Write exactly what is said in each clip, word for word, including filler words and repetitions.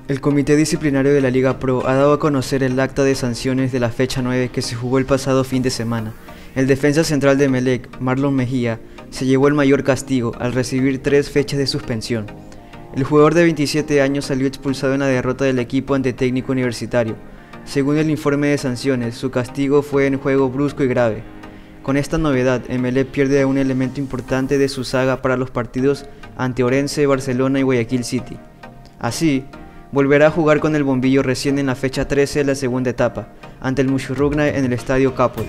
El Comité Disciplinario de la Liga Pro ha dado a conocer el acta de sanciones de la fecha nueve que se jugó el pasado fin de semana. El defensa central de Emelec, Marlon Mejía, se llevó el mayor castigo al recibir tres fechas de suspensión. El jugador de veintisiete años salió expulsado en la derrota del equipo ante Técnico Universitario. Según el informe de sanciones, su castigo fue en juego brusco y grave. Con esta novedad, Emelec pierde a un elemento importante de su saga para los partidos ante Orense, Barcelona y Guayaquil City. Así, volverá a jugar con el bombillo recién en la fecha trece de la segunda etapa, ante el Mushurruna en el Estadio Capol.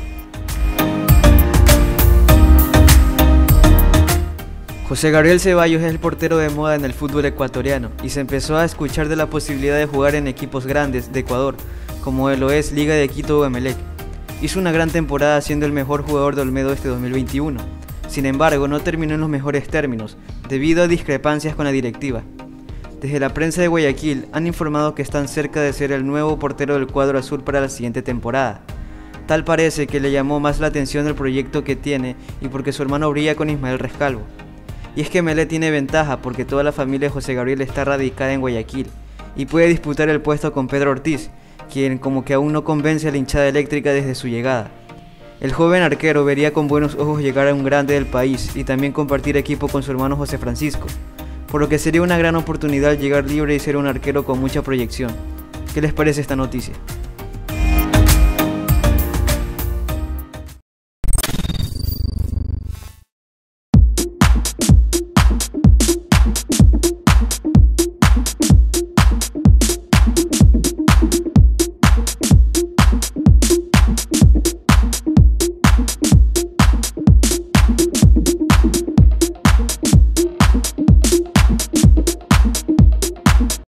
José Gabriel Ceballos es el portero de moda en el fútbol ecuatoriano y se empezó a escuchar de la posibilidad de jugar en equipos grandes de Ecuador, como lo es Liga de Quito o Emelec. Hizo una gran temporada siendo el mejor jugador de Olmedo este dos mil veintiuno. Sin embargo, no terminó en los mejores términos, debido a discrepancias con la directiva. Desde la prensa de Guayaquil han informado que están cerca de ser el nuevo portero del cuadro azul para la siguiente temporada. Tal parece que le llamó más la atención el proyecto que tiene y porque su hermano brilla con Ismael Rescalvo. Y es que Emelec tiene ventaja porque toda la familia de José Gabriel está radicada en Guayaquil y puede disputar el puesto con Pedro Ortiz, quien como que aún no convence a la hinchada eléctrica desde su llegada. El joven arquero vería con buenos ojos llegar a un grande del país y también compartir equipo con su hermano José Francisco, por lo que sería una gran oportunidad llegar libre y ser un arquero con mucha proyección. ¿Qué les parece esta noticia?